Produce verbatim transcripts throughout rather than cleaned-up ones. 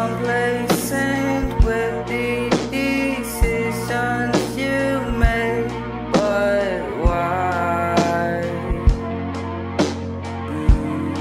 complacent with the decisions you made, but why? Mm.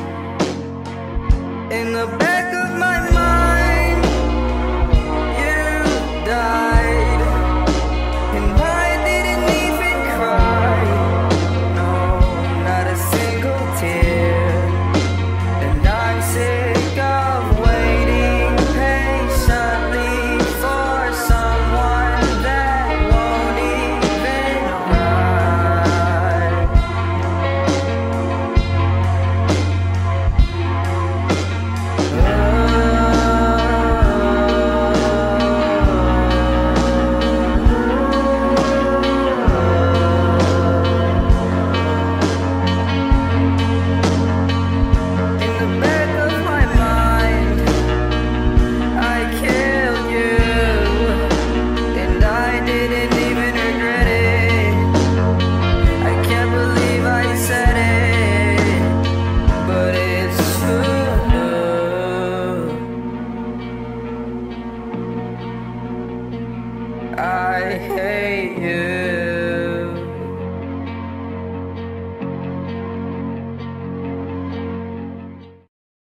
In the back of my mind, you died, and I didn't even cry. No, not a single tear. And I'm sick of waiting patiently for someone that won't even arrive. In the back of my mind, I killed you, and I didn't even regret it. I can't believe I said it, but it's true. I hate